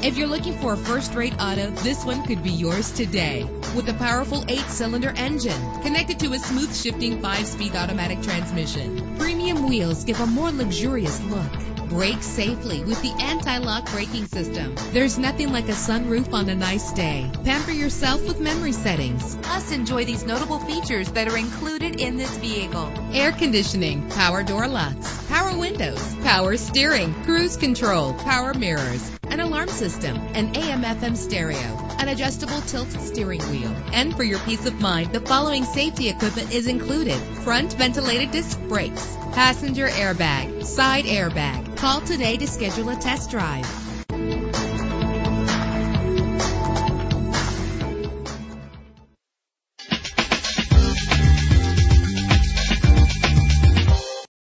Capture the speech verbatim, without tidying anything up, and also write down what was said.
If you're looking for a first-rate auto, this one could be yours today. With a powerful eight-cylinder engine connected to a smooth shifting five-speed automatic transmission, premium wheels give a more luxurious look. Brake safely with the anti-lock braking system. There's nothing like a sunroof on a nice day. Pamper yourself with memory settings. Plus, enjoy these notable features that are included in this vehicle: air conditioning, power door locks, power windows, power steering, cruise control, power mirrors, an alarm system, an A M F M stereo, an adjustable tilt steering wheel. And for your peace of mind, the following safety equipment is included: front ventilated disc brakes, passenger airbag, side airbag. Call today to schedule a test drive.